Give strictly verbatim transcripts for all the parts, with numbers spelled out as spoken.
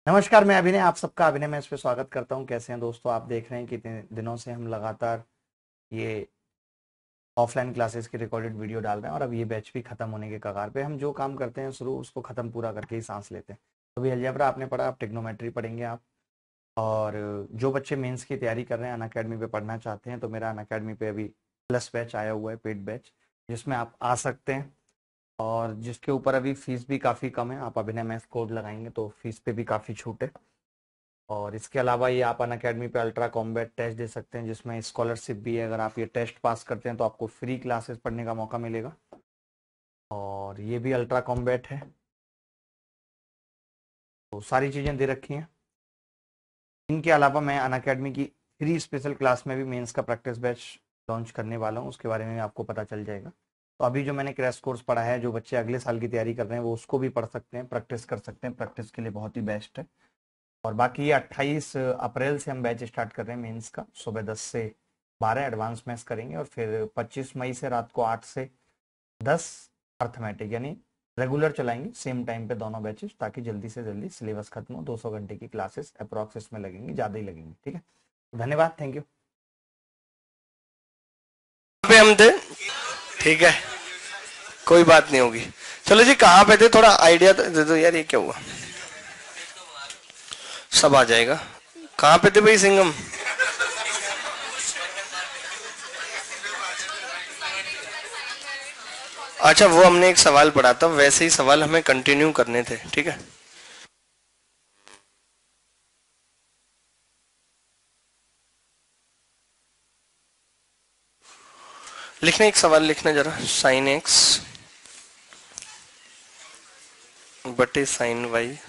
नमस्कार, मैं अभिनय, आप सबका अभिनय में इस पे स्वागत करता हूँ। कैसे हैं दोस्तों? आप देख रहे हैं कि इतने दिनों से हम लगातार ये ऑफलाइन क्लासेस की रिकॉर्डेड वीडियो डाल रहे हैं और अब ये बैच भी खत्म होने के कगार पे। हम जो काम करते हैं शुरू उसको खत्म पूरा करके ही सांस लेते हैं। तो भी अलजेब्रा आपने पढ़ा, आप ट्रिग्नोमेट्री पढ़ेंगे आप। और जो बच्चे मेंस की तैयारी कर रहे हैं, अनअकैडमी पे पढ़ना चाहते हैं, तो मेरा अनअकैडमी पे अभी प्लस बैच आया हुआ है, पेड बैच, जिसमें आप आ सकते हैं और जिसके ऊपर अभी फीस भी काफ़ी कम है। आप अभिनय मैथ कोड लगाएंगे तो फीस पे भी काफ़ी छूट है। और इसके अलावा ये आप अनअकैडमी पे अल्ट्रा कॉम्बैट टेस्ट दे सकते हैं, जिसमें स्कॉलरशिप भी है। अगर आप ये टेस्ट पास करते हैं तो आपको फ्री क्लासेस पढ़ने का मौका मिलेगा। और ये भी अल्ट्रा कॉम्बैट है। तो सारी चीज़ें दे रखी हैं। इनके अलावा मैं अनअकैडमी की फ्री स्पेशल क्लास में भी मेंस का प्रैक्टिस बैच लॉन्च करने वाला हूँ, उसके बारे में आपको पता चल जाएगा। तो अभी जो मैंने क्रैश कोर्स पढ़ा है, जो बच्चे अगले साल की तैयारी कर रहे हैं वो उसको भी पढ़ सकते हैं, प्रैक्टिस कर सकते हैं। प्रैक्टिस के लिए बहुत ही बेस्ट है। और बाकी ये अट्ठाईस अप्रैल से हम बैच स्टार्ट कर रहे हैं मेंस का, सुबह दस से बारह एडवांस मैथ्स करेंगे और फिर पच्चीस मई से रात को आठ से दस अर्थमेटिक, यानी रेगुलर चलाएंगे सेम टाइम पे दोनों बैचेस, ताकि जल्दी से जल्दी सिलेबस खत्म हो। दो सौ घंटे की क्लासेस अप्रॉक्स इसमें लगेंगी, ज़्यादा ही लगेंगी। ठीक है, धन्यवाद, थैंक यू। पे हम थे। ठीक है, कोई बात नहीं होगी। चलो जी, कहाँ पे थे? थोड़ा आइडिया दे दो यार, ये क्या हुआ? सब आ जाएगा। कहाँ पे थे भाई सिंगम? अच्छा, वो हमने एक सवाल पढ़ा था, वैसे ही सवाल हमें कंटिन्यू करने थे। ठीक है, लिखना एक सवाल लिखना जरा। साइन एक्स बटे साइन वाई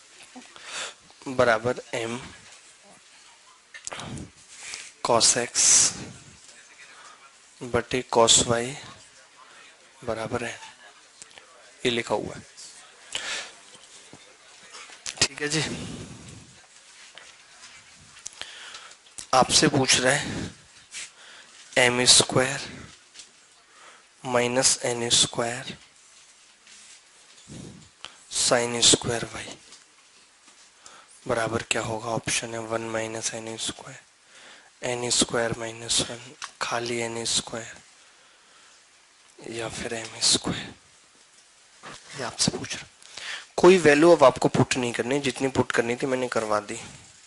बराबर एम कॉस एक्स बटे कॉस वाई बराबर है, ये लिखा हुआ है। ठीक है जी, आपसे पूछ रहा है m square minus n square sine square y बराबर क्या होगा? ऑप्शन है one minus n square, n square minus one, खाली एन स्क्वायर, या फिर एम स्क्वायर। ये आपसे पूछ रहा। कोई वैल्यू अब आपको पुट नहीं करनी, जितनी पुट करनी थी मैंने करवा दी।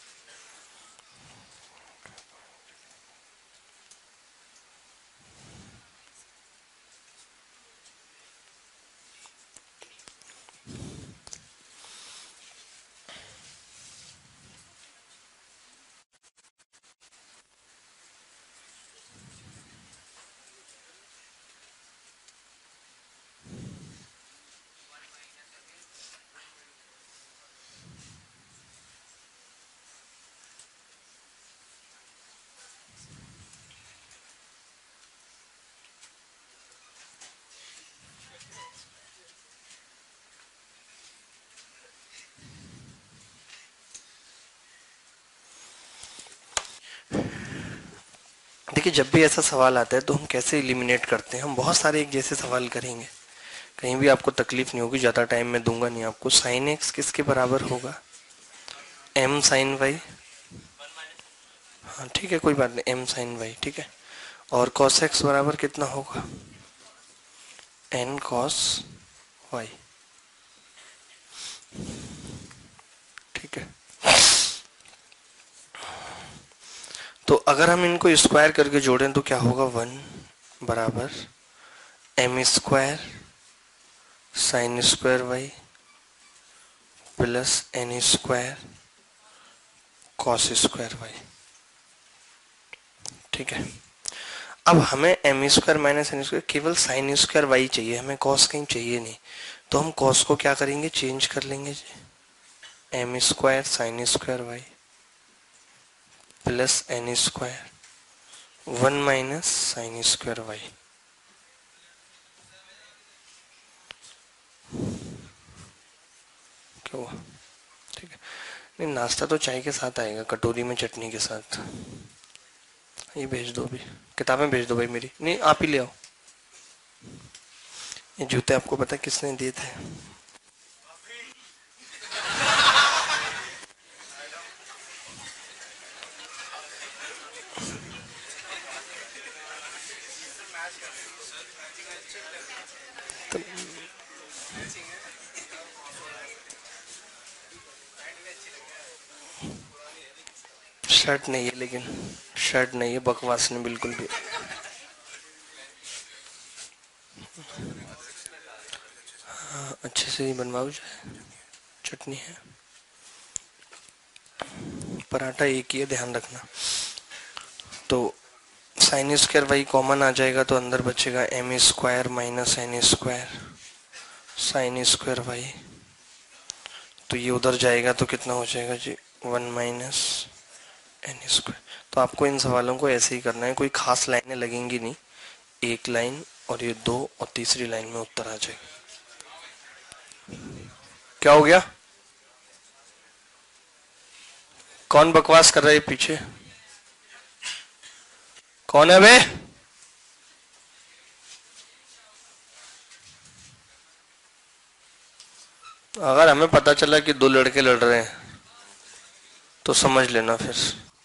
देखिए, जब भी ऐसा सवाल आता है तो हम कैसे एलिमिनेट करते हैं? हम बहुत सारे एक जैसे सवाल करेंगे, कहीं भी आपको तकलीफ नहीं होगी। ज्यादा टाइम मैं दूंगा नहीं आपको। साइन एक्स किसके बराबर होगा? M sine y. हाँ ठीक है, कोई बात नहीं, एम साइन वाई। ठीक है, और कॉस एक्स बराबर कितना होगा? N cos y. ठीक है, तो अगर हम इनको स्क्वायर करके जोड़ें तो क्या होगा? वन बराबर m square sine square y plus n square cos square y. ठीक है, अब हमें m square minus n square, केवल साइन स्क्वायर वाई चाहिए, हमें कॉस कहीं चाहिए नहीं। तो हम कॉस को क्या करेंगे? चेंज कर लेंगे जी। M square sine square y plus n square one minus sine square y. क्या हुआ? ठीक है, नहीं नाश्ता तो चाय के साथ आएगा, कटोरी में चटनी के साथ। ये भेज दो, भी किताबें भेज दो भाई मेरी। नहीं, आप ही ले आओ। ये जूते आपको पता किसने दिए थे? शर्ट नहीं है, लेकिन शर्ट नहीं है, बकवास नहीं बिल्कुल भी। हाँ, अच्छे से ही बनवाओ जाए। चटनी है, पराठा एक ही है, ध्यान रखना। तो साइन स्क्वायर वाई कॉमन आ जाएगा तो अंदर बचेगा m square minus n square sine square y. तो ये उधर जाएगा तो कितना हो जाएगा जी, वन माइनस एन स्क्वायर। तो आपको इन सवालों को ऐसे ही करना है, कोई खास लाइनें लगेंगी नहीं, एक लाइन और ये दो, और तीसरी लाइन में उत्तर आ जाएगा। क्या हो गया? कौन बकवास कर रहा है पीछे? कौन है बे? अगर हमें पता चला कि दो लड़के लड़ रहे हैं तो समझ लेना फिर।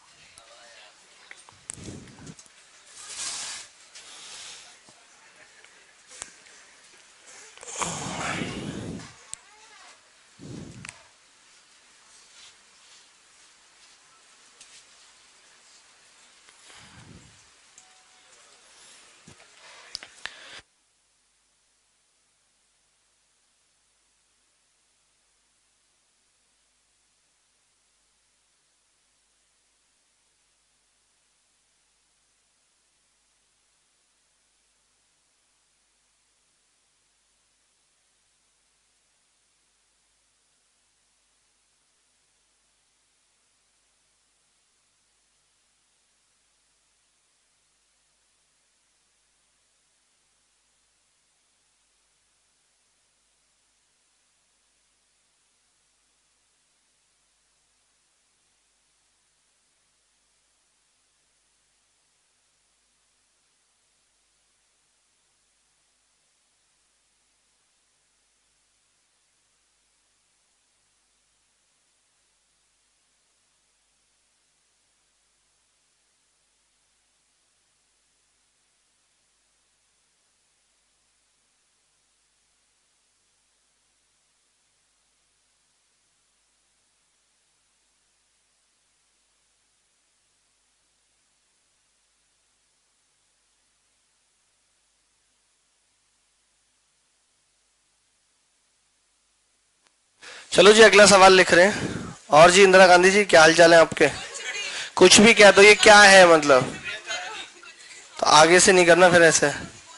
चलो जी, अगला सवाल लिख रहे हैं। और जी इंदिरा गांधी जी, क्या हाल चाल है आपके? कुछ भी क्या, तो ये क्या है मतलब? तो आगे से नहीं करना फिर ऐसे।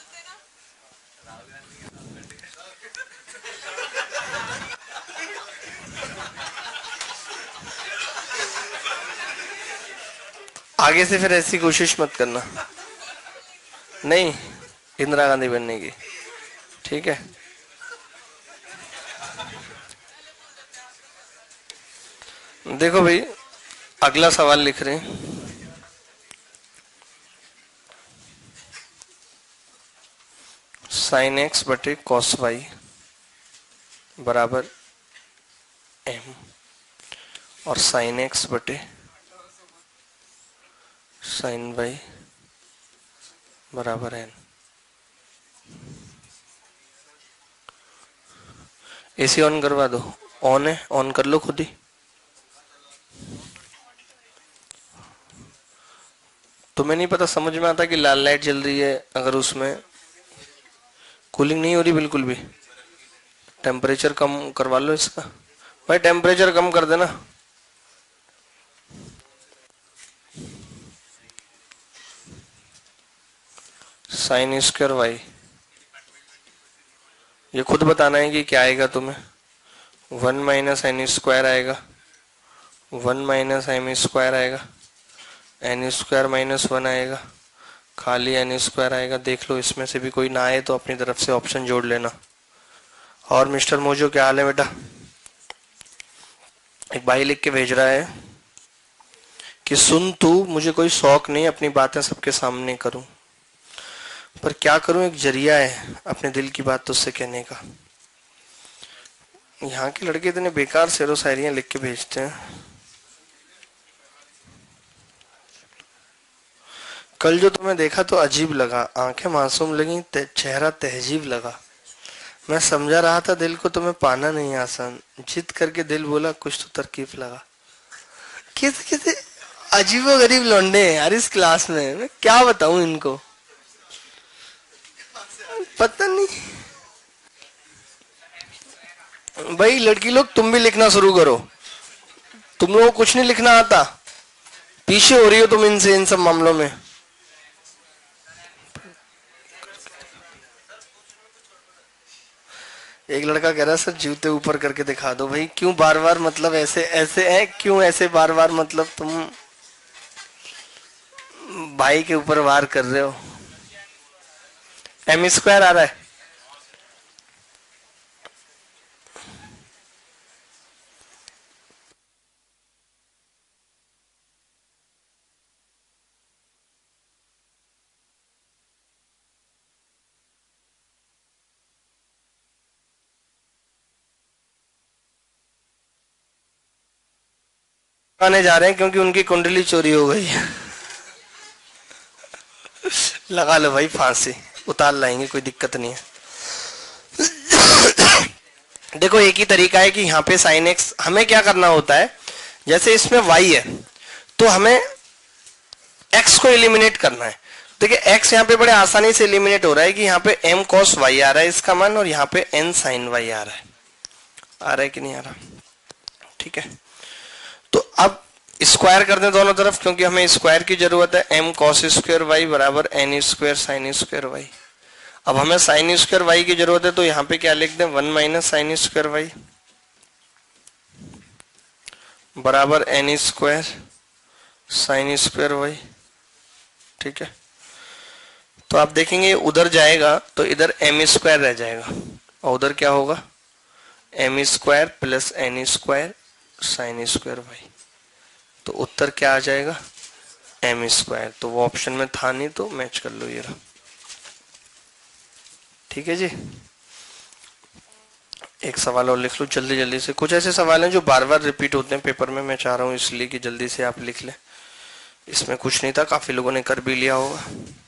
आगे से फिर ऐसी कोशिश मत करना, नहीं इंदिरा गांधी बनने की, ठीक है? देखो भाई, अगला सवाल लिख रहे हैं। साइन एक्स बटे कॉस वाई बराबर एम, और साइन एक्स बटे साइन वाई बराबर एन। एसी ऑन करवा दो। ऑन है, ऑन कर लो खुद ही। तुम्हें नहीं पता, समझ में आता कि लाल लाइट जल रही है अगर उसमें कूलिंग नहीं हो रही बिल्कुल भी? टेम्परेचर कम करवा लो इसका भाई, टेम्परेचर कम कर देना। साइन स्क्वायर वाई, ये खुद बताना है कि क्या आएगा तुम्हें। वन माइनस एन स्क्वायर आएगा, वन माइनस एम स्क्वायर आएगा, एन स्क्वायर माइनस वन आएगा, खाली एन स्क्वायर आएगा। देख लो इसमें से भी कोई ना आए तो अपनी तरफ से ऑप्शन जोड़ लेना। और मिस्टर मोजो, क्या हाल है बेटा? एक भाई लिख के भेज रहा है कि सुन तू, मुझे कोई शौक नहीं अपनी बातें सबके सामने करूं, पर क्या करूं, एक जरिया है अपने दिल की बात तुझसे कहने का। यहाँ के लड़के इतने बेकार शेरो शायरियां लिख के भेजते हैं। कल जो तुम्हें देखा तो अजीब लगा, आंखें मासूम लगी, ते, चेहरा तहजीब लगा। मैं समझा रहा था दिल को तुम्हें पाना नहीं आसान, जिद करके दिल बोला कुछ तो तरकीब लगा। कैसे कैसे अजीबो गरीब लौंडे हैं यार इस क्लास में, मैं क्या बताऊं इनको, पता नहीं। भाई लड़की लोग तुम भी लिखना शुरू करो, तुम लोगों को कुछ नहीं लिखना आता, पीछे हो रही हो तुम इनसे इन सब मामलों में। एक लड़का कह रहा है सर जूते ऊपर करके दिखा दो। भाई क्यों बार बार मतलब ऐसे ऐसे है, क्यों ऐसे बार बार मतलब तुम भाई के ऊपर वार कर रहे हो। एम स्क्वायर आ रहा है, आने जा रहे हैं क्योंकि उनकी कुंडली चोरी हो गई है। लगा लो भाई फांसी, उतार लाएंगे, कोई दिक्कत नहीं है। देखो एक ही तरीका है कि यहाँ पे साइन एक्स हमें क्या करना होता है, जैसे इसमें वाई है तो हमें एक्स को एलिमिनेट करना है। देखिए एक्स यहाँ पे बड़े आसानी से एलिमिनेट हो रहा है कि यहाँ पे एम कॉस वाई आ रहा है इसका मान, और यहाँ पे एन साइन वाई आ रहा है। आ रहा है कि नहीं आ रहा, ठीक है। तो अब स्क्वायर कर दें दोनों तरफ, क्योंकि हमें स्क्वायर की जरूरत है। एम कॉस स्क्वायर वाई बराबर n square sine square y. अब हमें साइन स्क्वायर वाई की जरूरत है, तो यहाँ पे क्या लिख दें, one minus sine square y बराबर n square sine square y, ठीक है। तो आप देखेंगे उधर जाएगा तो इधर एम स्क्वायर रह जाएगा, और उधर क्या होगा, m square plus n square sine square y. तो उत्तर क्या आ जाएगा, एम स्क्वायर। तो वो ऑप्शन में था नहीं तो मैच कर लो ये रहा, ठीक है जी। एक सवाल और लिख लो जल्दी जल्दी से, कुछ ऐसे सवाल हैं जो बार बार रिपीट होते हैं पेपर में, मैं चाह रहा हूं इसलिए कि जल्दी से आप लिख लें। इसमें कुछ नहीं था, काफी लोगों ने कर भी लिया होगा।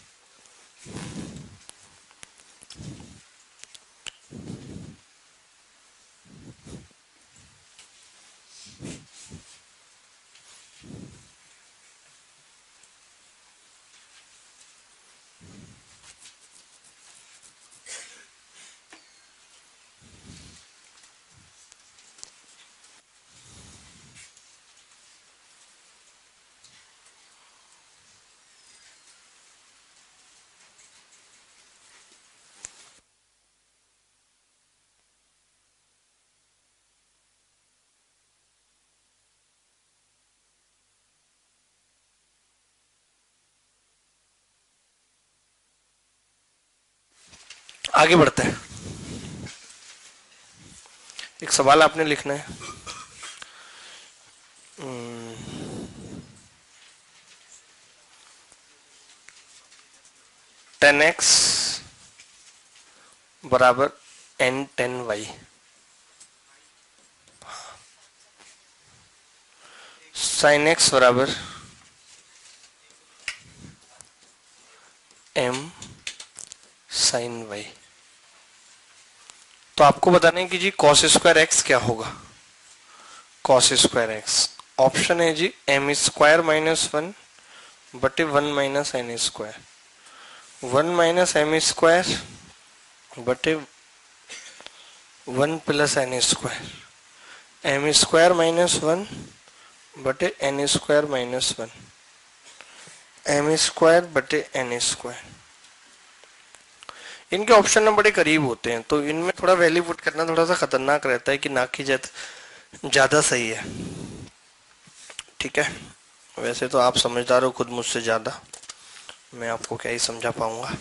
आगे बढ़ते हैं। एक सवाल आपने लिखना है, टेन एक्स बराबर n tan y, sine x बराबर एम साइन वाई। तो आपको बताना है कि जी कॉस स्क्वायर एक्स क्या होगा। कॉस स्क्वायर एक्स ऑप्शन है जी एम स्क्वायर माइनस वन बटे one minus n square, one minus m square बटे one plus n square, m square minus one बटे N square minus one, m square बटे N square. इनके option में बड़े करीब होते हैं, तो इनमें थोड़ा वैल्यू पुट करना थोड़ा सा खतरनाक रहता है कि ना की ज्यादा सही है, ठीक है। वैसे तो आप समझदार हो खुद मुझसे ज्यादा, मैं आपको क्या ही समझा पाऊंगा।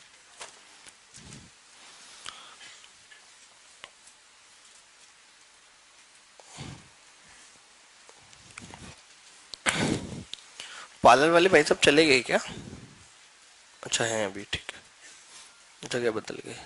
पार्लर वाले भाई सब चले गए क्या, अच्छा है अभी, ठीक है, जगह बदल गई।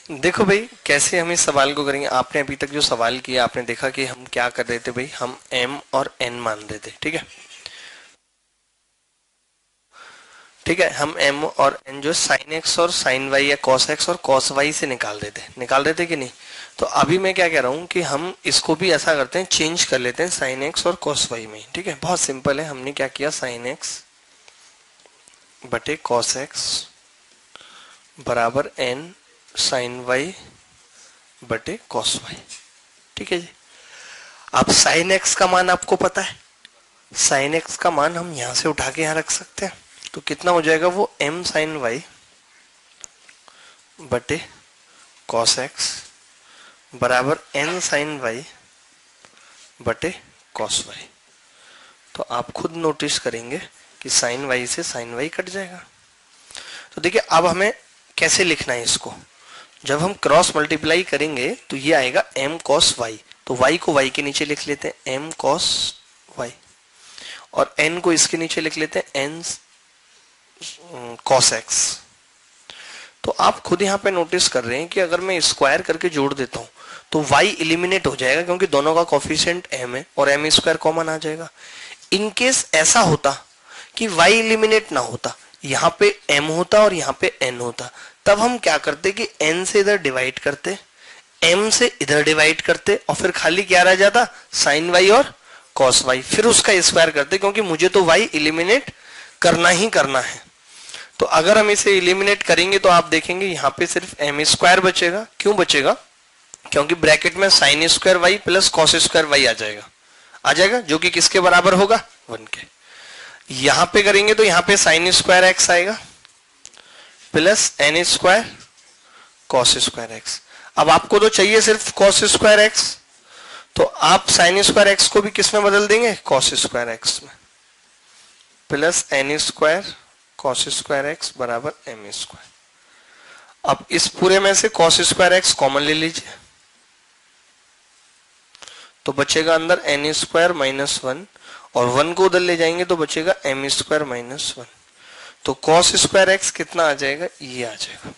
देखो भाई कैसे हम इस सवाल को करेंगे। आपने अभी तक जो सवाल किया आपने देखा कि हम क्या कर रहे थे भाई, हम m और n मान रहे थे, ठीक है ठीक है। हम m और n जो sin x और sin y या cos x और cos y से निकाल रहे थे निकाल रहे थे कि नहीं। तो अभी मैं क्या कह रहा हूं कि हम इसको भी ऐसा करते हैं, चेंज कर लेते हैं sin x और cos y में, ठीक है। बहुत सिंपल है, हमने क्या किया, sin x बटे cos x बराबर n sin y बटे cos y, ठीक है जी। अब sin x का मान आपको पता है, sin x का मान हम यहां से उठा के यहां रख सकते हैं। तो कितना हो जाएगा वो m sin y बटे cos x बराबर n sin y बटे cos y। तो आप खुद नोटिस करेंगे कि sin y से sin y कट जाएगा। तो देखिए अब हमें कैसे लिखना है इसको, जब हम क्रॉस मल्टीप्लाई करेंगे तो ये आएगा m cos y। तो y को y के नीचे लिख लेते हैं m cos y और n को इसके नीचे लिख लेते हैं n cos x। तो आप खुद यहाँ पे नोटिस कर रहे हैं कि अगर मैं स्क्वायर करके जोड़ देता हूं तो y इलिमिनेट हो जाएगा क्योंकि दोनों का कोफिशिएंट m है और m स्क्वायर कॉमन आ जाएगा। इन केस ऐसा होता कि y इलिमिनेट ना होता, यहाँ पे m होता और यहाँ पे n होता, तब हम क्या करते कि n से इधर डिवाइड करते, m से इधर डिवाइड करते और फिर खाली क्या रह जाता, sin y और cos y, फिर उसका स्क्वायर करते क्योंकि मुझे तो y इलिमिनेट करना ही करना है। तो अगर हम इसे इलिमिनेट करेंगे तो आप देखेंगे यहाँ पे सिर्फ m स्क्वायर बचेगा। क्यों बचेगा, क्योंकि ब्रैकेट में sin square y plus cos square y आ जाएगा आ जाएगा जो कि किसके बराबर होगा, वन के। यहां पे करेंगे तो यहाँ पे sin स्क्वायर x आएगा plus n square cos square x। अब आपको तो चाहिए सिर्फ cos स्क्वायर x, तो आप sin स्क्वायर x को भी किस में बदल देंगे, cos स्क्वायर x में, plus n square cos square x बराबर m स्क्वायर। अब इस पूरे में से cos स्क्वायर x कॉमन ले लीजिए तो बचेगा अंदर n स्क्वायर माइनस वन और वन को उधर ले जाएंगे तो बचेगा m स्क्वायर माइनस वन। तो cos स्क्वायर x कितना आ जाएगा, ये आ जाएगा,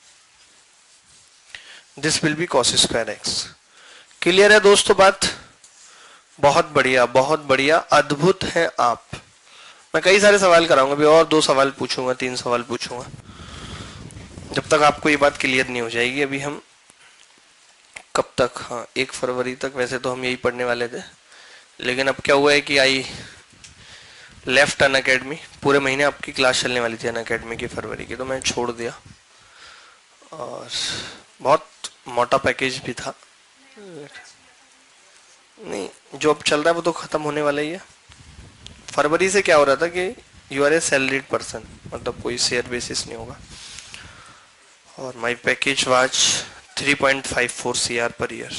this will be cos square x। Clear है दोस्तों बात, बहुत बढ़िया बहुत बढ़िया, अद्भुत है आप। मैं कई सारे सवाल कराऊंगा भी, और दो सवाल पूछूंगा, तीन सवाल पूछूंगा, जब तक आपको ये बात क्लियर नहीं हो जाएगी। अभी हम कब तक, हाँ एक फरवरी तक वैसे तो हम यही पढ़ने वाले थे, लेकिन अब क्या हुआ है कि आई लेफ्ट अन अकेडमी। पूरे महीने आपकी क्लास चलने वाली थी अन अकेडमी की फरवरी की, तो मैं छोड़ दिया और बहुत मोटा पैकेज भी था। नहीं जो अब चल रहा है वो तो खत्म होने वाला ही है। फरवरी से क्या हो रहा था कि you are a salaried person, मतलब कोई शेयर बेसिस नहीं होगा, और my package was three point five four C R per year,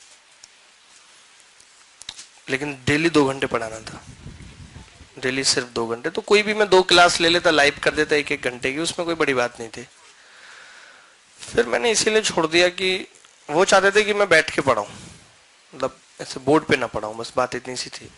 लेकिन डेली दो घंटे पढ़ाना था, डेली सिर्फ दो घंटे। तो कोई भी मैं दो क्लास ले लेता, लाइव कर देता एक एक घंटे की, उसमें कोई बड़ी बात नहीं थी। फिर मैंने इसीलिए छोड़ दिया कि वो चाहते थे कि मैं बैठ के पढ़ाऊं, मतलब ऐसे बोर्ड पे ना पढ़ाऊं, बस बात इतनी सी थी।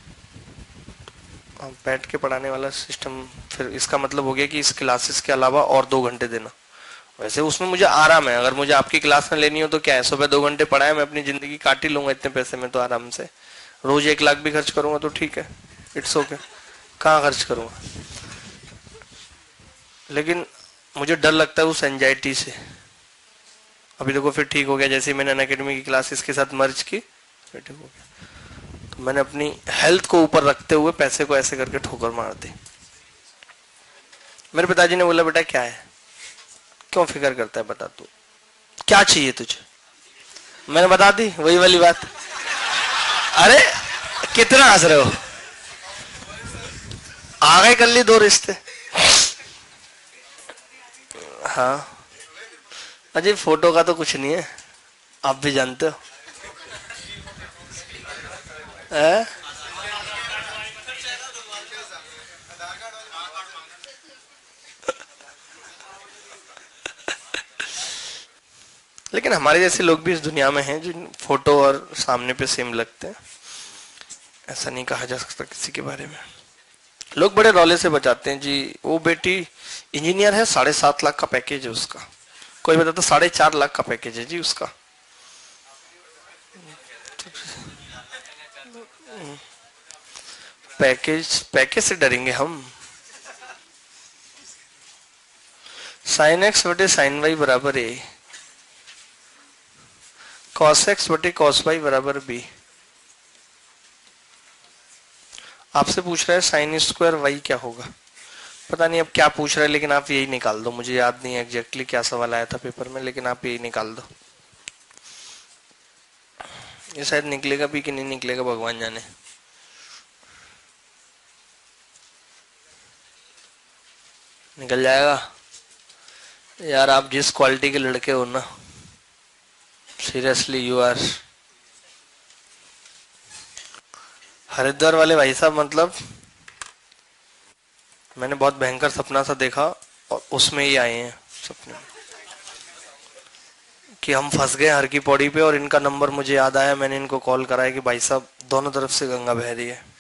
बैठ के पढ़ाने वाला सिस्टम, फिर इसका मतलब हो गया कि इस क्लासेस के अलावा और दो घंटे देना। वैसे उसमें मुझे आराम है, अगर मुझे आपकी क्लास में लेनी हो तो क्या है, सुबह दो घंटे पढ़ाया, मैं अपनी जिंदगी काट ही लूंगा इतने पैसे में, तो आराम से रोज एक लाख भी खर्च करूंगा तो ठीक है, इट्स ओके, कहाँ खर्च करूंगा। लेकिन मुझे डर लगता है उस एंजाइटी से। अभी देखो फिर ठीक हो गया, जैसे मैंने अनअकैडमी की क्लासेस के साथ मर्ज की फिर ठीक हो गया। तो मैंने अपनी हेल्थ को ऊपर रखते हुए पैसे को ऐसे करके ठोकर मार दी। मेरे पिताजी ने बोला बेटा क्या है, क्यों फिक्र करता है, बता तू क्या चाहिए तुझे। मैंने बता दी वही वाली बात। अरे कितना हंस रहे हो, आ गए कर ली दो रिश्ते। हाँ अजय फोटो का तो कुछ नहीं है, आप भी जानते हो है? लेकिन हमारे जैसे लोग भी इस दुनिया में हैं जिन फोटो और सामने पे सेम लगते हैं, ऐसा नहीं कहा जा सकता किसी के बारे में। लोग बड़े रौले से बचाते हैं जी, वो बेटी इंजीनियर है, साढ़े सात लाख का पैकेज है उसका, कोई बता तो साढ़े चार लाख का पैकेज है जी उसका। पैकेज पैकेज से डरेंगे हम। साइन एक्स बटे साइन वाई बराबर ए, कॉस एक्स बटे कॉस वाई बराबर बी। आपसे पूछ रहा है साइन स्क्वायर वाई क्या होगा। पता नहीं अब क्या पूछ रहा है, लेकिन आप यही निकाल दो। मुझे याद नहीं है एग्जैक्टली क्या सवाल आया था पेपर में, लेकिन आप यही निकाल दो। ये शायद निकलेगा भी कि नहीं निकलेगा भगवान जाने। निकल जाएगा यार। आप जिस क्वालिटी के लड़के हो ना, सीरियसली यू आर। हरिद्वार वाले भाई साहब, मतलब मैंने बहुत भयंकर सपना सा देखा और उसमें ही आए हैं सपने में कि हम फंस गए हर की पौड़ी पे, और इनका नंबर मुझे याद आया। मैंने इनको कॉल कराया कि भाई साहब दोनों तरफ से गंगा बह रही है।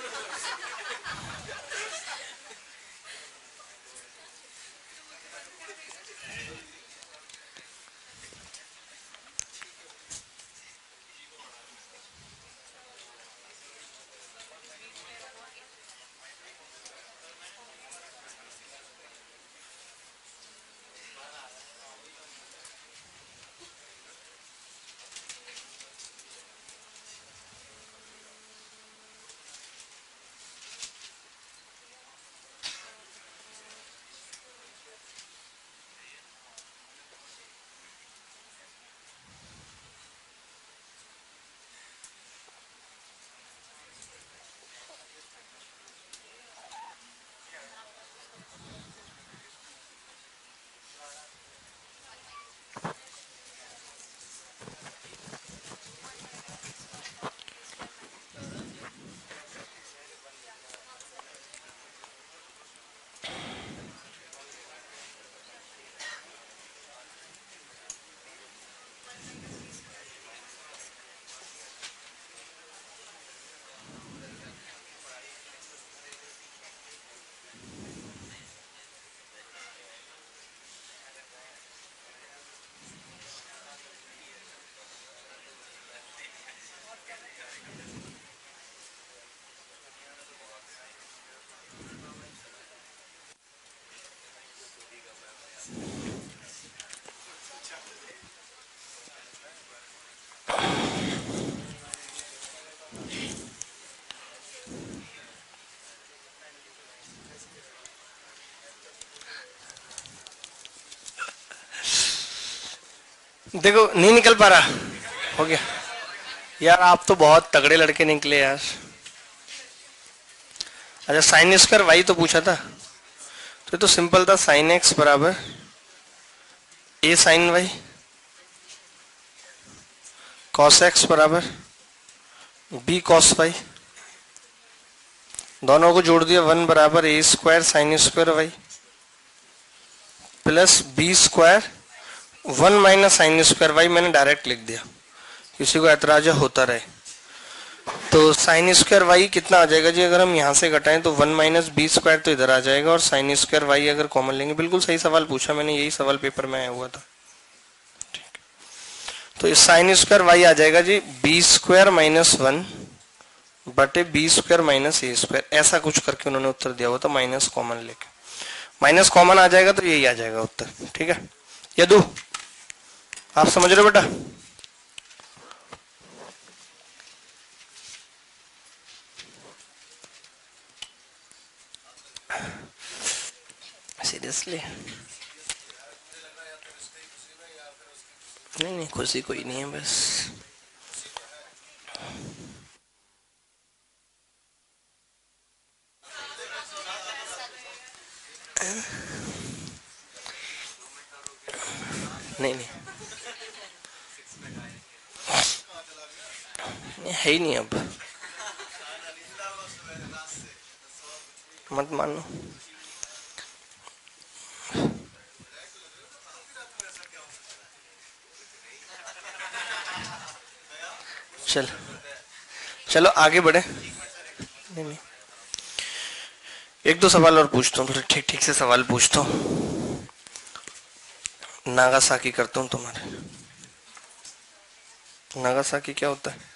देखो नहीं निकल पा रहा। हो गया यार, आप तो बहुत तगड़े लड़के निकले यार। अच्छा, साइन स्क्वायर वाई तो पूछा था, तो तो सिंपल था। साइन एक्स बराबर a sine y, cos x बराबर बी कॉस वाई। दोनों को जोड़ दिया, वन बराबर a square sine square y plus b square one minus sine square y. मैंने डायरेक्ट लिख दिया, किसी को ऐतराज होता रहे। तो साइन स्क्वायर वाई कितना आ जाएगा जी, अगर हम यहाँ से घटाएं तो वन माइनस बी स्क्वायर तो इधर आ जाएगा, और साइन स्क्वायर वाई अगर कॉमन लेंगे। बिल्कुल सही सवाल पूछा मैंने, यही सवाल पेपर में आया हुआ था। ठीक, तो इस साइन स्क्वायर वाई आ जाएगा जी बी स्क्वायर माइनस वन बटे b square minus a square. ऐसा कुछ करके उन्होंने उत्तर दिया हुआ था, माइनस कॉमन लेके। माइनस कॉमन आ जाएगा तो यही आ जाएगा उत्तर। ठीक है यदु, आप समझ रहे हो बेटा? सीरियसली नहीं नहीं, खुशी कोई नहीं है बस। नहीं नहीं है ही नहीं, अब मत मानो। चल चलो आगे बढ़े। नहीं नहीं, एक दो सवाल और पूछता हूँ, थोड़े ठीक ठीक से सवाल पूछता हूँ। नागासाकी करता हूं तुम्हारे। नागासाकी क्या होता है?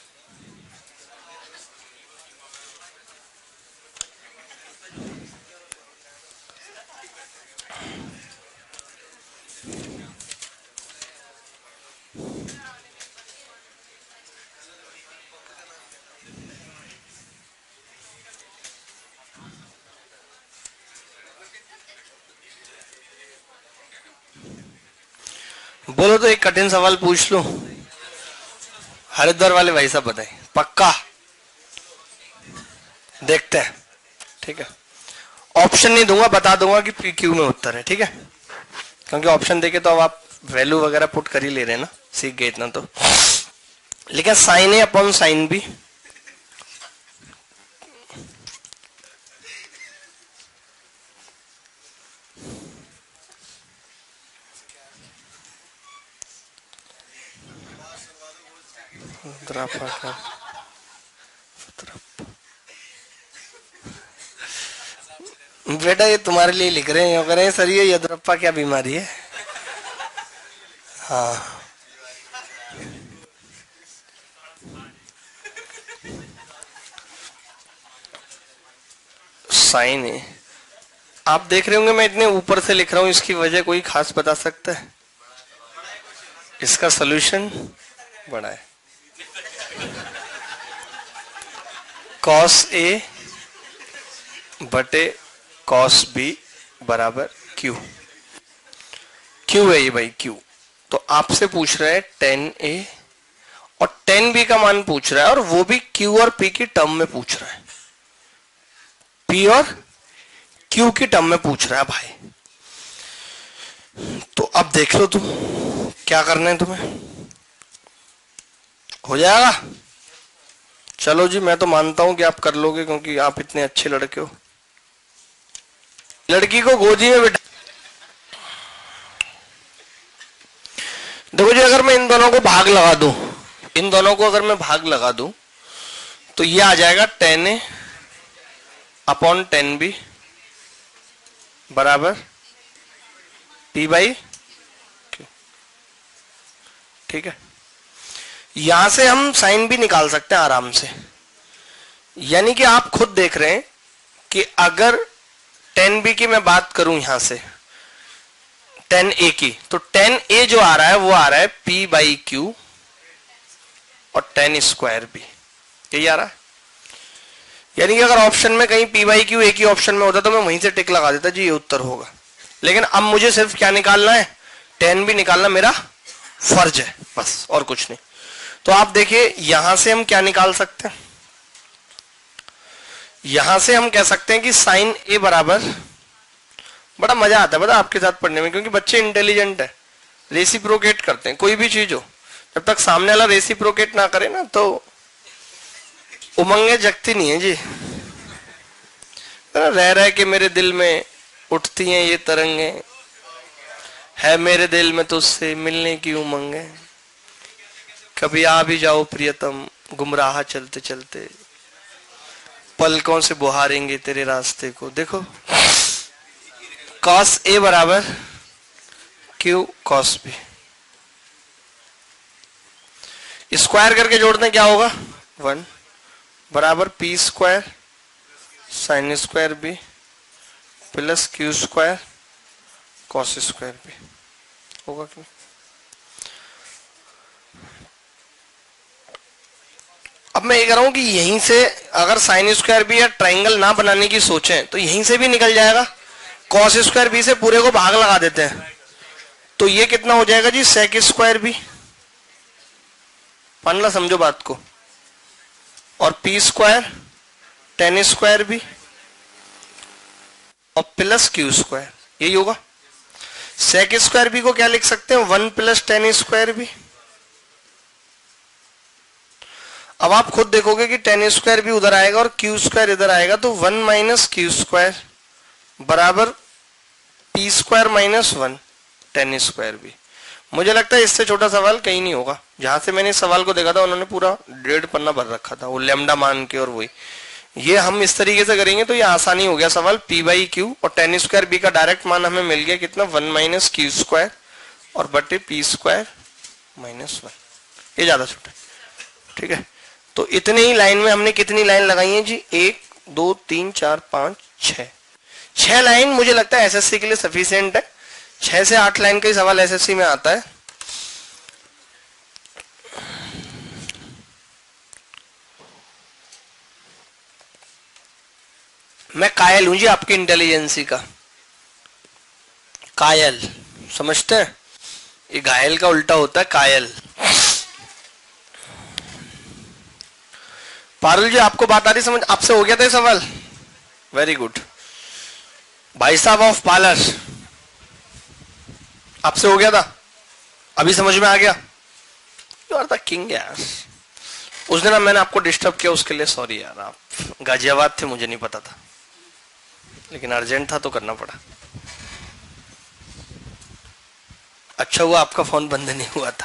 बोलो तो एक कठिन सवाल पूछ लूं, हरिद्वार वाले भाई साहब बताएं, पक्का देखते हैं। ठीक है, ऑप्शन नहीं दूंगा, बता दूंगा कि पी क्यू में उत्तर है। ठीक है, क्योंकि ऑप्शन देके तो अब आप वैल्यू वगैरह पुट कर ही ले रहे हैं ना, सीख गए इतना तो। लेकिन sine A upon sine B, बेटा ये तुम्हारे लिए लिख रहे हैं, यो कह रहे हैं सर ये यद्रप्पा क्या बीमारी है। हाँ साइन है, आप देख रहे होंगे मैं इतने ऊपर से लिख रहा हूं, इसकी वजह कोई खास बता सकता है? इसका सॉल्यूशन बड़ा है, कॉस ए बटे कॉस बी बराबर क्यू। क्यू है ये भाई, क्यू। तो आपसे पूछ रहा है टेन ए और टेन बी का मान पूछ रहा है, और वो भी क्यू और पी की टर्म में पूछ रहा है, पी और क्यू की टर्म में पूछ रहा है भाई। तो अब देख लो तुम क्या करना है तुम्हें, हो जाएगा। चलो जी, मैं तो मानता हूं कि आप कर लोगे क्योंकि आप इतने अच्छे लड़के हो। लड़की को गोदी में बिठा, देखो जी अगर मैं इन दोनों को भाग लगा दूं, इन दोनों को अगर मैं भाग लगा दूं तो ये आ जाएगा tan A upon tan B बराबर पी बाई क्यू। ठीक है, यहां से हम साइन भी निकाल सकते हैं आराम से, यानी कि आप खुद देख रहे हैं कि अगर टेन बी की मैं बात करूं यहां से टेन ए की, तो टेन ए जो आ रहा है वो आ रहा है पी बाई क्यू और टेन स्क्वायर बी, यही आ रहा है। यानी कि अगर ऑप्शन में कहीं पी बाई क्यू एक ही ऑप्शन में होता तो मैं वहीं से टिक लगा देता जी ये उत्तर होगा, लेकिन अब मुझे सिर्फ क्या निकालना है, टेन बी निकालना मेरा फर्ज है बस, और कुछ नहीं। तो आप देखिए यहां से हम क्या निकाल सकते हैं, यहां से हम कह सकते हैं कि साइन ए बराबर, बड़ा मजा आता है पता आपके साथ पढ़ने में, क्योंकि बच्चे इंटेलिजेंट है, रेसिप्रोकेट करते हैं कोई भी चीज हो, जब तक सामने वाला रेसिप्रोकेट ना करे ना तो उमंगे जगती नहीं है जी। रह रह के मेरे दिल में उठती हैं ये तरंगे, है मेरे दिल में तुझसे मिलने की उमंगे, कभी आ भी जाओ प्रियतम गुमराह चलते चलते, पलकों से बुहारेंगे तेरे रास्ते को। देखो कॉस ए बराबर क्यू कॉस बी, स्क्वायर करके जोड़ते क्या होगा, वन बराबर P square sine square B plus Q square cos square B होगा क्यों। अब मैं ये कह रहा हूं कि यहीं से अगर साइन स्क्वायर बी या ट्राइंगल ना बनाने की सोचें तो यहीं से भी निकल जाएगा, कॉस स्क्वायर बी से पूरे को भाग लगा देते हैं, तो ये कितना हो जाएगा जी, सेक स्क्वायर बी, पढ़ना समझो बात को, और P square tan square B और प्लस क्यू स्क्वायर, यही होगा। सेक स्क्वायर बी को क्या लिख सकते हैं, one plus tan square B. अब आप खुद देखोगे कि टेन स्क्वायर भी उधर आएगा और क्यू स्क्वायर इधर आएगा, तो वन माइनस क्यू स्क्वायर बराबर P square minus one tan square भी। मुझे लगता है इससे छोटा सवाल कहीं नहीं होगा, जहां से मैंने इस सवाल को देखा था उन्होंने पूरा डेढ़ पन्ना भर रखा था वो लेमडा मान के, और वही ये हम इस तरीके से करेंगे तो ये आसानी हो गया सवाल, पी बाई क्यू और टेन स्क्वायर बी का डायरेक्ट मान हमें मिल गया कितना, वन माइनस क्यू स्क्वायर और बटे पी स्क्वायर माइनस वन, ये ज्यादा छोटा है, ठीक है। तो इतने ही लाइन में हमने कितनी लाइन लगाई है जी, एक दो तीन चार पांच छह, छह लाइन मुझे लगता है एसएससी के लिए सफिशिएंट है। छह से आठ लाइन का ही सवाल एसएससी में आता है। मैं कायल हूं जी आपकी इंटेलिजेंसी का, कायल, समझते हैं? ये घायल का उल्टा होता है कायल। पारुल जी आपको बात आ रही समझ? आपसे हो गया था ये सवाल? Very good. भाई साहब ऑफ पार्लर, आपसे हो गया था? अभी समझ में आ गया? यू आर द किंग यार। उस दिन मैंने आपको डिस्टर्ब किया, उसके लिए सॉरी यार। आप गाजियाबाद थे, मुझे नहीं पता था, लेकिन अर्जेंट था तो करना पड़ा। अच्छा हुआ आपका फोन बंद नहीं हुआ था।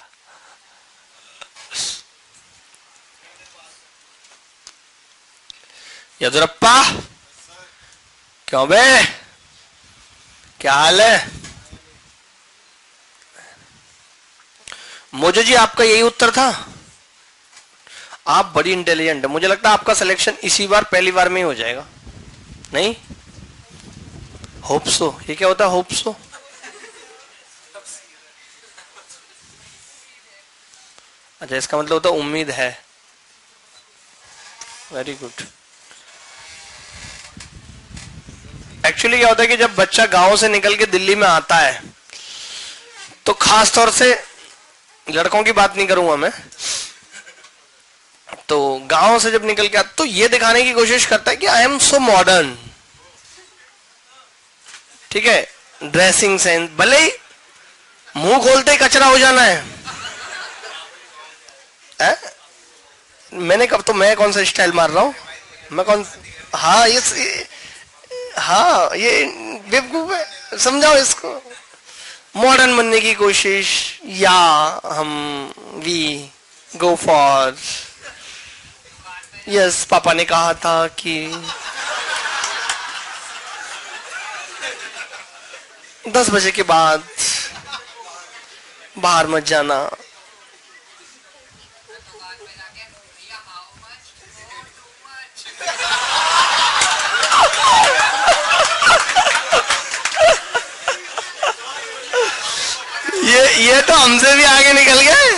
यदुरप्पा, क्यों बे, क्या हाल है? मोजो जी आपका यही उत्तर था? आप बड़ी इंटेलिजेंट है, मुझे लगता है आपका सिलेक्शन इसी बार पहली बार में ही हो जाएगा, नहीं? Hope so. ये क्या होता है होप सो? अच्छा, इसका मतलब होता है उम्मीद है। Very good. एक्चुअली क्या होता है कि जब बच्चा गांव से निकल के दिल्ली में आता है, तो खास तौर से लड़कों की बात नहीं करूंगा मैं, तो गांव से जब निकल के आता तो ये दिखाने की कोशिश करता है कि आई एम सो मॉडर्न, ठीक है। ड्रेसिंग सेंस, भले ही मुंह खोलते ही कचरा हो जाना है, है? मैंने कब, तो मैं कौन सा स्टाइल मार रहा हूं? मैं कौन? हाँ ये, हाँ ये बेवकूफ है, समझाओ इसको। मॉडर्न बनने की कोशिश, या हम we go for, yes papa ने कहा था कि दस बजे के बाद बाहर मत जाना। ये ये तो हमसे भी आगे निकल गए।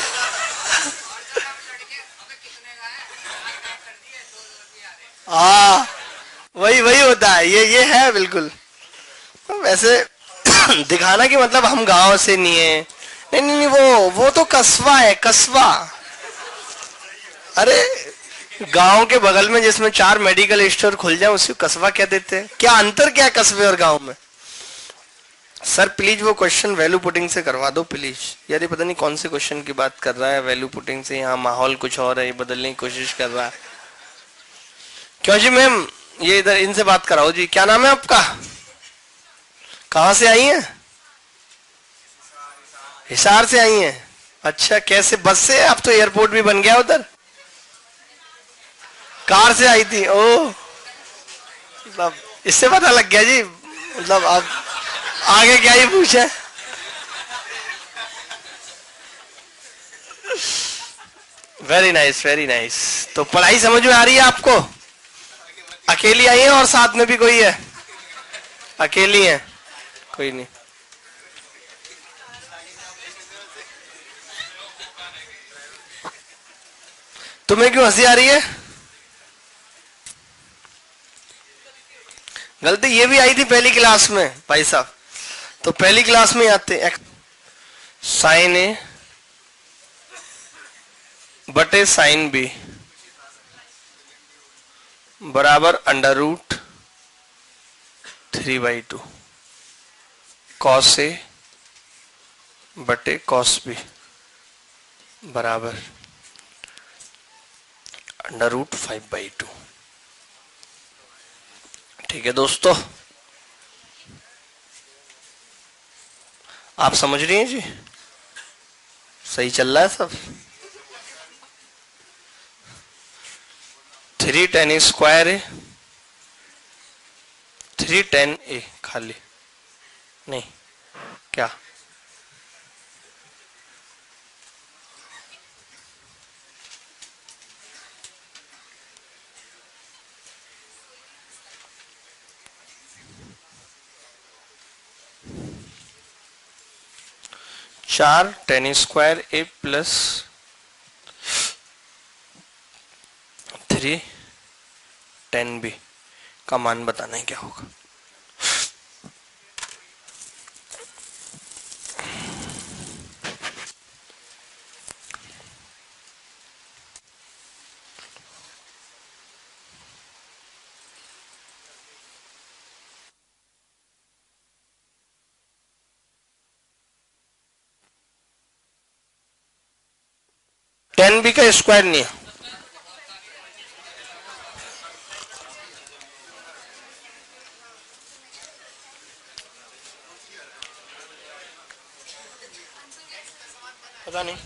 हाँ वही वही होता है, ये ये है बिल्कुल। वैसे दिखाना कि मतलब हम गांव से नहीं है, नहीं नहीं, नहीं वो वो तो कस्बा है, कस्बा। अरे गांव के बगल में जिसमें चार मेडिकल स्टोर खुल जाए उसी को कस्बा क्या देते हैं? क्या अंतर क्या है कस्बे और गांव में? सर प्लीज वो क्वेश्चन वैल्यू पुटिंग से करवा दो प्लीज। यार ये पता नहीं कौन से क्वेश्चन की बात कर रहा है वैल्यू पुटिंग से, यहाँ माहौल कुछ और है, ये बदलने की कोशिश कर रहा है। क्यों जी मैम, ये इधर इनसे बात कराओ जी। क्या नाम है आपका? कहां से आई हैं? हिसार से आई हैं। अच्छा, कैसे, बस से? अब तो एयरपोर्ट भी बन गया उधर। कार से आई थी? ओ मतलब इससे पता लग गया जी, मतलब अब आगे क्या ही पूछे। Very nice very nice. तो पढ़ाई समझ में आ रही है आपको? अकेली आई है और साथ में भी कोई है? अकेली है, कोई नहीं। तुम्हें क्यों हंसी आ रही है? गलती ये भी आई थी पहली क्लास में भाई साहब, तो पहली क्लास में आते साइन ए बटे साइन बी बराबर under root three by two, cos A बटे कॉस बी बराबर under root five by two. ठीक है दोस्तों, आप समझ रही हैं जी? सही चल रहा है सब? Three tan square A, three tan A खाली नहीं क्या, चार tan square A plus three tan B का मान बताना है क्या होगा। टेन बी का स्क्वायर नहीं है, पता नहीं।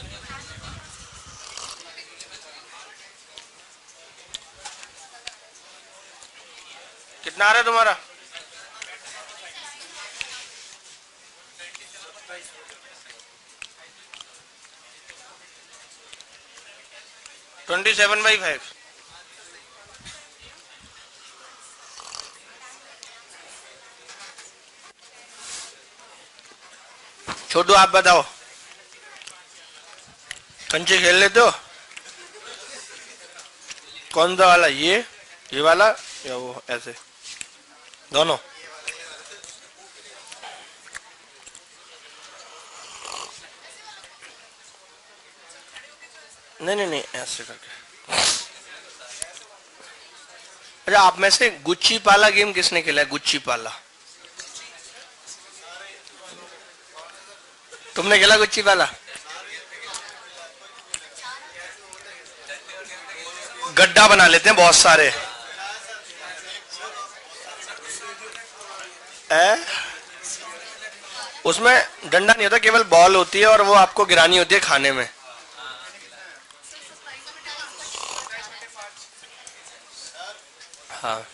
कितना आ रहा है तुम्हारा? Twenty seven by five. छोटू आप बताओ, कंचे खेल लेते हो? कौन सा वाला, ये ये वाला या वो ऐसे, दोनों? नहीं नहीं नहीं, ऐसे करके। अच्छा, आप में से गुच्ची पाला गेम किसने खेला है? गुच्ची पाला तुमने खेला? गुच्ची पाला गड्ढा बना लेते हैं बहुत सारे, है? उसमें डंडा नहीं होता, केवल बॉल होती है और वो आपको गिरानी होती है खाने में। हाँ,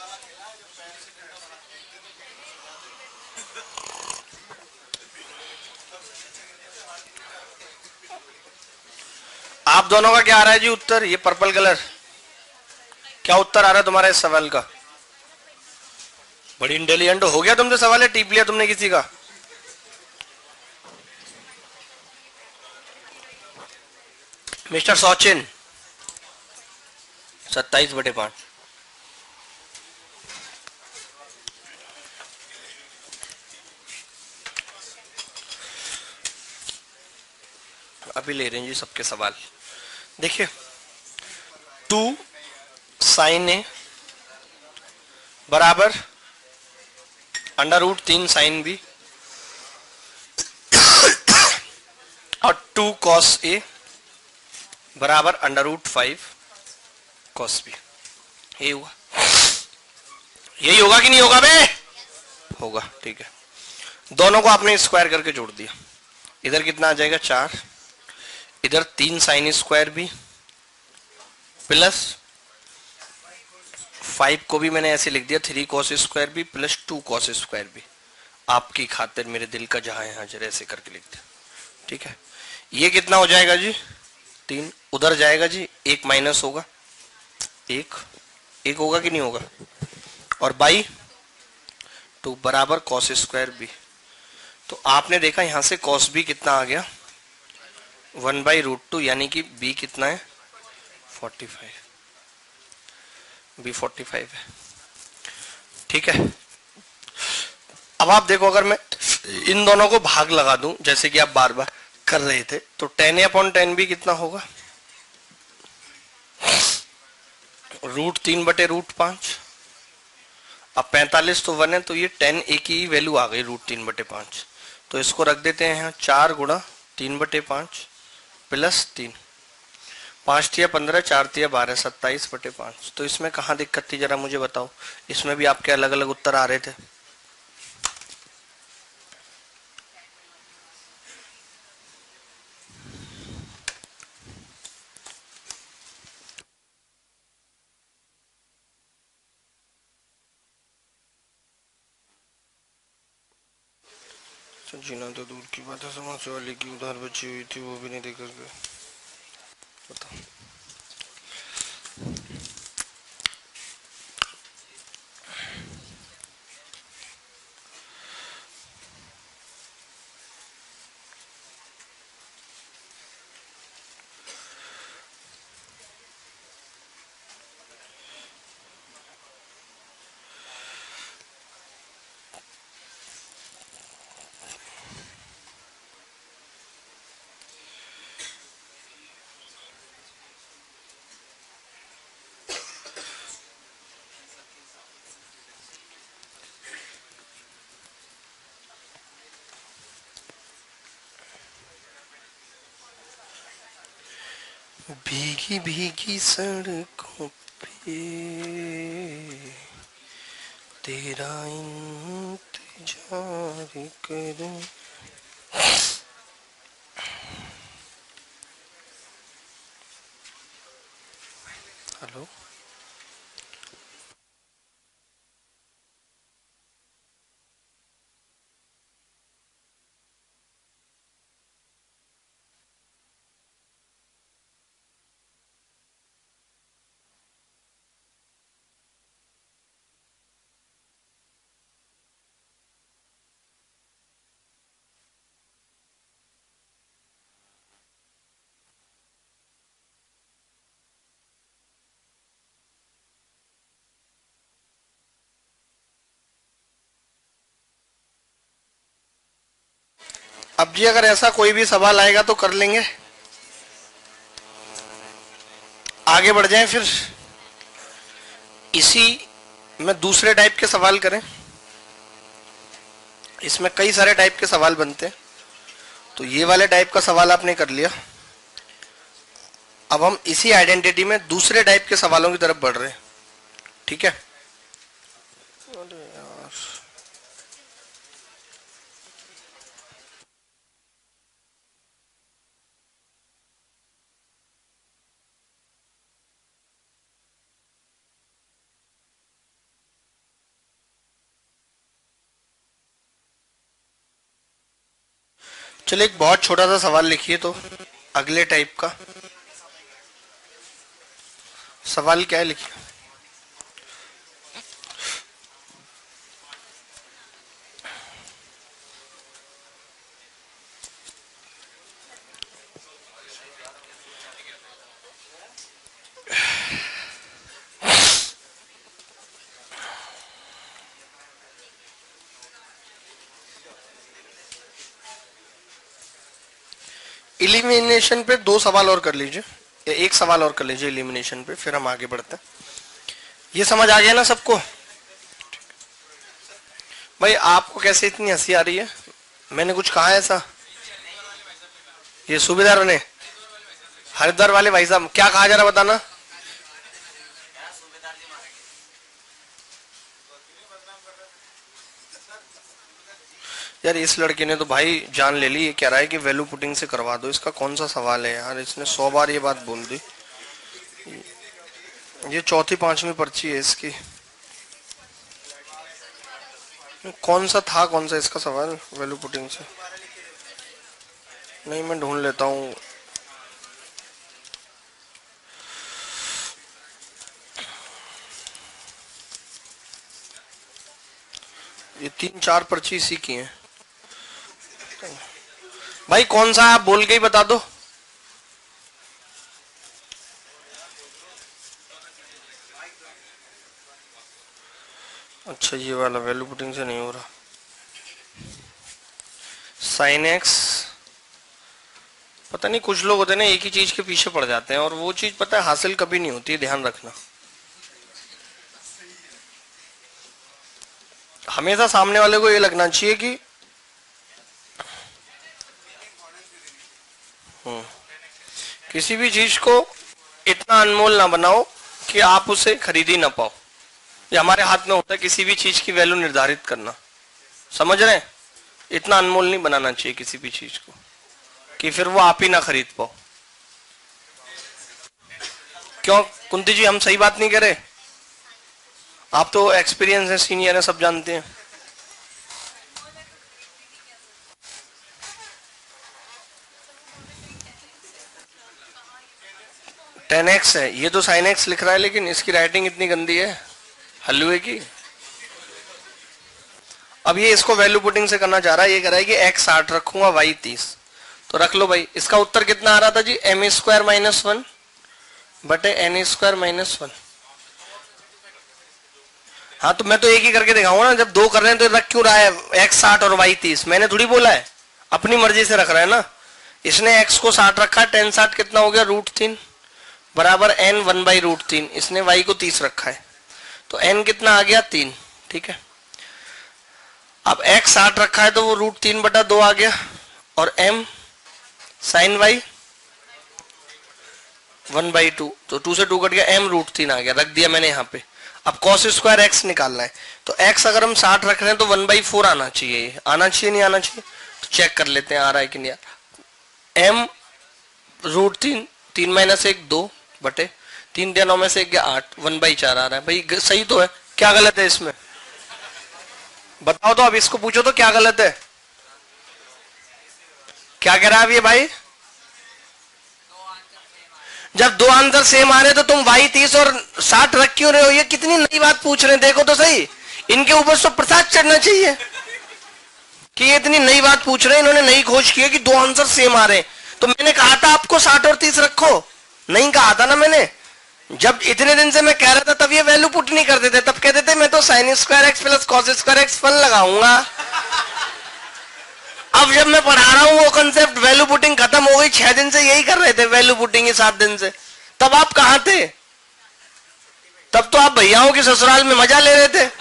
आप दोनों का क्या आ रहा है जी उत्तर? ये पर्पल कलर, क्या उत्तर आ रहा है तुम्हारा इस सवाल का? बड़ी इंटेलिजेंट हो गया तुमसे सवाल है, टीप लिया तुमने किसी का। मिस्टर सचिन, सत्ताईस बटे पांच। अभी ले रहे हैं जी सबके सवाल। देखिए, टू साइन ए बराबर अंडर रूट तीन साइन बी और टू कॉस ए बराबर under root five cos B. ये होगा, यही होगा कि नहीं होगा बे? होगा, ठीक है। दोनों को आपने स्क्वायर करके जोड़ दिया, इधर कितना आ जाएगा? चार, इधर तीन sine square B plus five को भी मैंने ऐसे लिख दिया three cos square B plus two cos square B. आपकी खातिर मेरे दिल का जहां है हाजिर, ऐसे करके लिख दिया, ठीक है। ये कितना हो जाएगा जी? तीन। उधर जाएगा जी, एक माइनस होगा, एक एक होगा कि नहीं होगा? और बाई टू बराबर कॉस स्क्वायर बी। तो आपने देखा यहां से कॉस बी कितना आ गया? वन बाई रूट टू, यानी कि बी कितना है? Forty five. B forty five है, ठीक है। अब आप देखो, अगर मैं इन दोनों को भाग लगा दूं जैसे कि आप बार बार कर रहे थे, तो tan A upon tan B कितना होगा? रूट तीन बटे रूट पांच। अब पैंतालीस तो वन है, तो ये टेन ए की वैल्यू आ गई रूट तीन बटे पांच। तो इसको रख देते हैं यहाँ, चार गुणा तीन बटे पांच प्लस तीन, पांच तिया पंद्रह, चार तिया बारह, सत्ताईस बटे पांच। तो इसमें कहाँ दिक्कत थी जरा मुझे बताओ? इसमें भी आपके अलग अलग उत्तर आ रहे थे। जीना तो दूर की बात है, समोसे वाले की उधार बची हुई थी, वो भी नहीं देकर गए। बताओ, भीगी भीगी सड़कों पे तेरा इंतजार करूं। हेलो, अब जी अगर ऐसा कोई भी सवाल आएगा तो कर लेंगे, आगे बढ़ जाएं। फिर इसी में दूसरे टाइप के सवाल करें। इसमें कई सारे टाइप के सवाल बनते हैं, तो ये वाले टाइप का सवाल आपने कर लिया। अब हम इसी आइडेंटिटी में दूसरे टाइप के सवालों की तरफ बढ़ रहे हैं, ठीक है। चलिए एक बहुत छोटा सा सवाल लिखिए तो अगले टाइप का सवाल क्या है, लिखिए। इलिमिनेशन पे दो सवाल और कर लीजिए, या एक सवाल और कर लीजिए इलिमिनेशन पे, फिर हम आगे बढ़ते हैं। ये समझ आ गया ना सबको? भाई आपको कैसे इतनी हंसी आ रही है? मैंने कुछ कहा है ऐसा? ये सूबेदार ने हरिद्वार वाले भाई साहब क्या कहा, जरा बताना। यार इस लड़के ने तो भाई जान ले ली, ये कह रहा है कि वैल्यू पुटिंग से करवा दो। इसका कौन सा सवाल है यार, इसने सौ बार ये बात बोल दी। ये चौथी पांचवी पर्ची है इसकी। कौन सा था, कौन सा इसका सवाल वैल्यू पुटिंग से? नहीं मैं ढूंढ लेता हूँ। ये तीन चार पर्ची इसी की हैं भाई। कौन सा आप बोल के ही बता दो। अच्छा ये वाला वैल्यू पुटिंग से नहीं हो रहा। साइन एक्स, पता नहीं कुछ लोग होते हैं ना एक ही चीज के पीछे पड़ जाते हैं, और वो चीज पता है हासिल कभी नहीं होती, ध्यान रखना। हमेशा सामने वाले को ये लगना चाहिए कि किसी भी चीज को इतना अनमोल ना बनाओ कि आप उसे खरीद ही ना पाओ। ये हमारे हाथ में होता है किसी भी चीज की वैल्यू निर्धारित करना, समझ रहे हैं? इतना अनमोल नहीं बनाना चाहिए किसी भी चीज को कि फिर वो आप ही ना खरीद पाओ। क्यों कुंती जी, हम सही बात नहीं कर रहे? आप तो एक्सपीरियंस है, सीनियर है, सब जानते हैं। टेन एक्स है, ये तो साइन एक्स लिख रहा है, लेकिन इसकी राइटिंग इतनी गंदी है हलवे की। अब ये इसको वैल्यू पुटिंग से करना चाह रहा है, ये कह रहा है कि एक्स आठ रखूंगा वाई तीस। तो रख लो भाई। इसका उत्तर कितना आ रहा था जी? एम स्क्वायर माइनस वन बटे एन स्क्वायर माइनस वन। हाँ तो मैं तो एक ही करके दिखाऊंगा ना, जब दो कर रहे हैं तो रख क्यों रहा है एक्स साठ और वाई तीस? मैंने थोड़ी बोला है, अपनी मर्जी से रख रहा है ना। इसने एक्स को साठ रखा है, टेन साठ कितना हो गया? रूट तीन बराबर एन वन बाई रूट तीन। इसने वाई को तीस रखा है, तो एन कितना आ गया? तीन, ठीक है। अब एक्स साठ रखा है तो वो रूट तीन बटा दो आ गया, और M sine Y one by two, तो टू से टू कट गया, एम रूट तीन आ गया, रख दिया मैंने यहाँ पे। अब कॉस स्क्वायर एक्स निकालना है, तो एक्स अगर हम साठ रख रहे हैं तो वन बाई फोर आना चाहिए, आना चाहिए नहीं आना चाहिए, तो चेक कर लेते हैं आ रहा है कि नहीं। एम रूट तीन, तीन माइनस एक दो बटे तीन दिया, नौ में से एक गया आठ, वन बाई चार आ रहा है। भाई सही तो है, क्या गलत है इसमें बताओ तो, अब इसको पूछो तो क्या गलत है, क्या कह रहा है अब ये भाई? जब दो आंसर सेम आ रहे तो तुम वाई तीस और साठ रख क्यों रहे हो? ये कितनी नई बात पूछ रहे हैं, देखो तो सही, इनके ऊपर तो प्रसाद चढ़ना चाहिए कि ये इतनी नई बात पूछ रहे हैं, इन्होंने नई खोज की है कि दो आंसर सेम आ रहे हैं। तो मैंने कहा था आपको साठ और तीस रखो, नहीं कहा था ना मैंने? जब इतने दिन से मैं कह रहा था तब ये वैल्यू पुट नहीं करते थे, तब कहते थे मैं तो sine square X plus cos square X फल लगाऊंगा। अब जब मैं पढ़ा रहा हूं वो कंसेप्ट, वैल्यू पुटिंग खत्म हो गई, छह दिन से यही कर रहे थे वैल्यू पुटिंग, सात दिन से, तब आप कहां थे? तब तो आप भैयाओं के ससुराल में मजा ले रहे थे।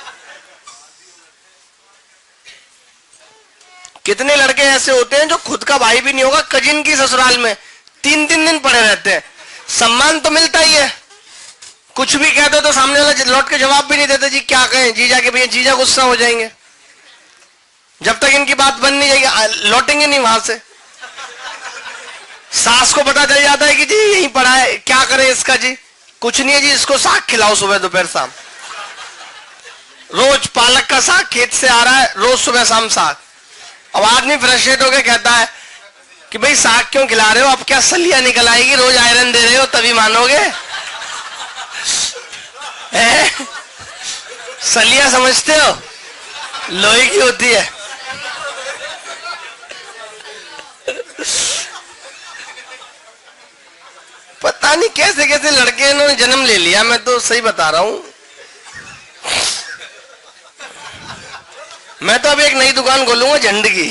कितने लड़के ऐसे होते हैं जो खुद का भाई भी नहीं होगा, कजिन की ससुराल में तीन तीन दिन पड़े रहते हैं। सम्मान तो मिलता ही है, कुछ भी कहते तो सामने वाला लौट के जवाब भी नहीं देते, जी क्या कहें जीजा के, भैया जीजा गुस्सा हो जाएंगे, जब तक इनकी बात बन नहीं जाएगी लौटेंगे नहीं वहां से। सास को पता चल जाता है कि जी यहीं पड़ा है, क्या करें इसका, जी कुछ नहीं है जी, इसको साग खिलाओ सुबह दोपहर शाम, रोज पालक का साग खेत से आ रहा है, रोज सुबह शाम साग। अब आदमी फ्रस्ट्रेट होकर कहता है कि भाई साग क्यों खिला रहे हो, अब क्या सलिया निकल आएगी, रोज आयरन दे रहे हो तभी मानोगे। सलिया समझते हो, लोहे की होती है। पता नहीं कैसे कैसे लड़के इन्होंने जन्म ले लिया, मैं तो सही बता रहा हूं। मैं तो अब एक नई दुकान खोलूंगा झंड की,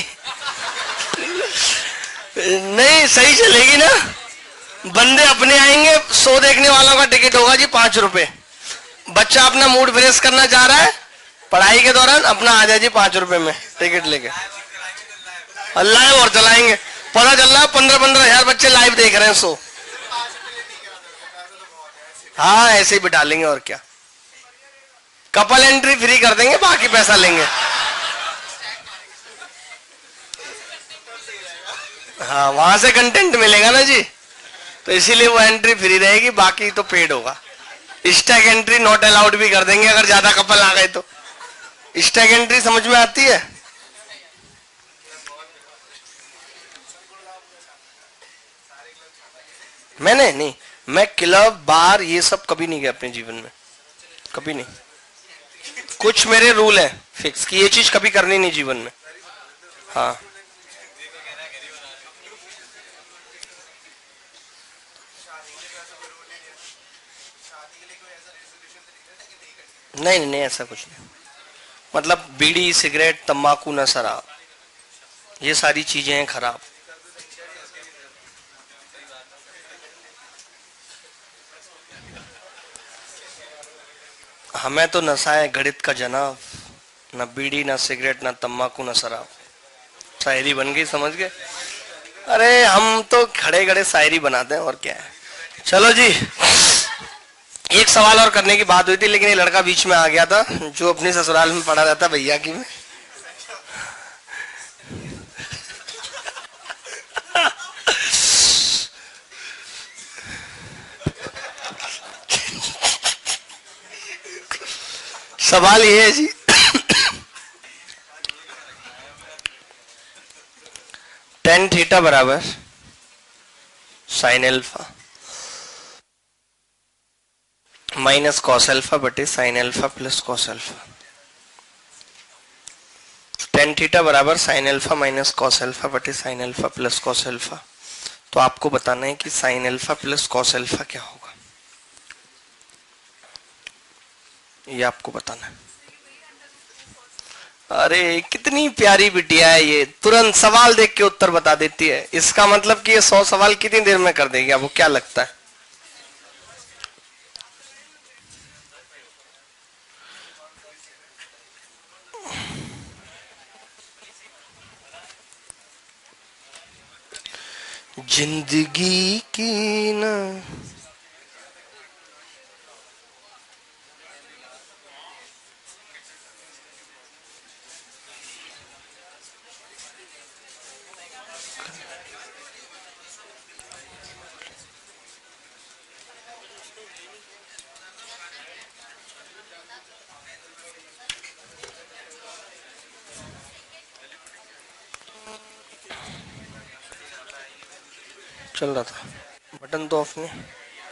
नहीं सही चलेगी ना, बंदे अपने आएंगे, शो देखने वालों का टिकट होगा जी पांच रुपए, बच्चा अपना मूड फ्रेश करना चाह रहा है पढ़ाई के दौरान, अपना आ जाए जी पांच रुपए में टिकट लेके, अल्लाह और चलाएंगे। पता चल रहा है पंद्रह पंद्रह हजार बच्चे लाइव देख रहे हैं शो। हाँ ऐसे ही बिठा लेंगे, और क्या, कपल एंट्री फ्री कर देंगे, बाकी पैसा लेंगे। हाँ वहां से कंटेंट मिलेगा ना जी, तो इसीलिए वो एंट्री फ्री रहेगी, बाकी तो पेड होगा। स्टैक एंट्री नॉट अलाउड भी कर देंगे अगर ज्यादा कपल आ गए तो। स्टैक एंट्री समझ में आती है? मैंने नहीं, मैं क्लब बार ये सब कभी नहीं गया अपने जीवन में, कभी नहीं। कुछ मेरे रूल है फिक्स कि ये चीज कभी करनी नहीं जीवन में। हाँ नहीं नहीं नहीं ऐसा कुछ नहीं, मतलब बीड़ी सिगरेट तंबाकू न शराब, ये सारी चीजें हैं खराब। हमें तो नशा है गणित का जनाब, न बीड़ी न सिगरेट न तंबाकू न शराब। शायरी बन गई, समझ गए? अरे हम तो खड़े खड़े शायरी बनाते हैं, और क्या है। चलो जी, एक सवाल और करने की बात हुई थी, लेकिन ये लड़का बीच में आ गया था जो अपने ससुराल में पड़ा रहता भैया की में। सवाल ये है जी, टेन थीटा बराबर sine alpha minus cos alpha बटे sine alpha plus cos alpha. Tan theta बराबर sine alpha minus cos alpha बटे sine alpha plus cos alpha. तो आपको बताना है कि sine alpha plus cos alpha क्या होगा, ये आपको बताना है। अरे कितनी प्यारी बिटिया है ये, तुरंत सवाल देख के उत्तर बता देती है। इसका मतलब कि ये सौ सवाल कितनी देर में कर देगी, आपको क्या लगता है? जिंदगी की ना चल रहा था, बटन तो ऑफ नहीं।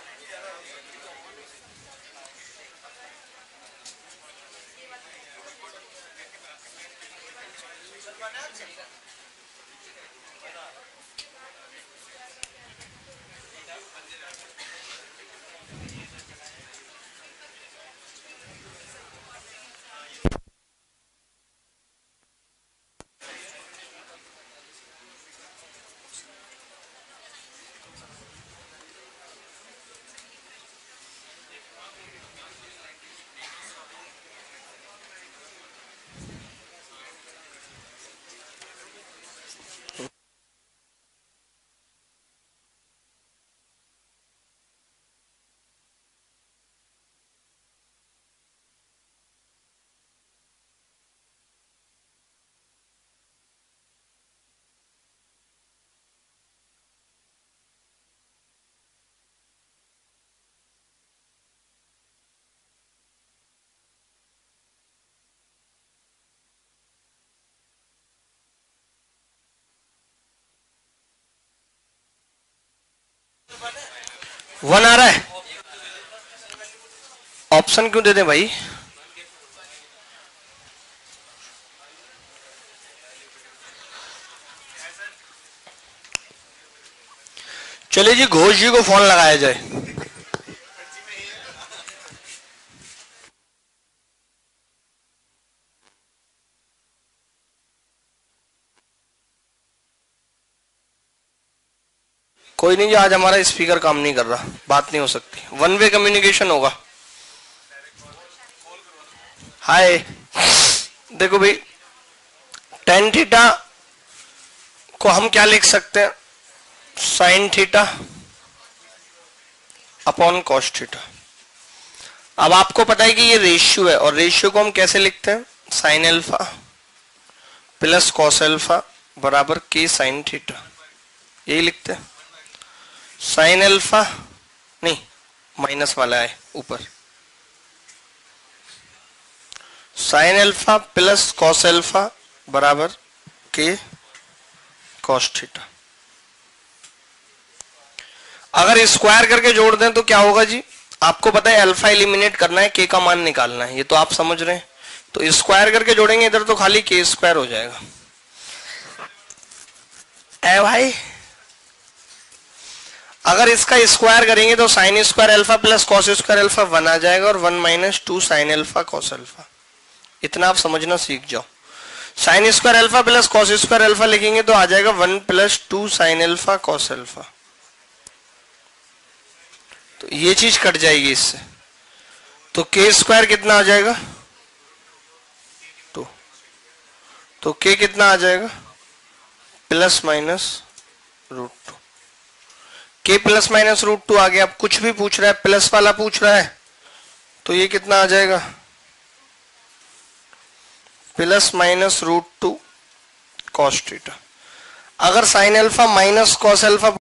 वन आ रहा है, ऑप्शन क्यों दे दें भाई। चलिए जी, घोष जी को फोन लगाया जाए। कोई नहीं जी, आज हमारा स्पीकर काम नहीं कर रहा, बात नहीं हो सकती, वन वे कम्युनिकेशन होगा। हाय, देखो भाई, टेन थीटा को हम क्या लिख सकते हैं, sine theta upon cos theta. अब आपको पता है कि ये रेशियो है, और रेशियो को हम कैसे लिखते हैं, sine alpha plus cos alpha बराबर के साइन थीटा, यही लिखते हैं। साइन अल्फा नहीं, माइनस वाला है ऊपर, sine alpha plus cos alpha बराबर के कॉस थीटा। अगर स्क्वायर करके जोड़ दें तो क्या होगा जी, आपको पता है अल्फा एलिमिनेट करना है, के का मान निकालना है, ये तो आप समझ रहे हैं। तो स्क्वायर करके जोड़ेंगे इधर तो खाली के स्क्वायर हो जाएगा। ए भाई, अगर इसका स्क्वायर करेंगे तो sine square alpha plus cos square alpha one आ जाएगा, और one minus two sine alpha cos alpha. इतना आप समझना सीख जाओ। Sine square alpha plus cos square alpha लिखेंगे तो आ जाएगा one plus two sine alpha cos alpha. तो ये चीज कट जाएगी इससे, तो के स्क्वायर कितना आ जाएगा, टू। तो के कितना आ जाएगा, plus minus root two. K plus minus root two आ गया। अब कुछ भी पूछ रहा है, प्लस वाला पूछ रहा है, तो ये कितना आ जाएगा, plus minus root two cos theta. अगर sine alpha minus cos alpha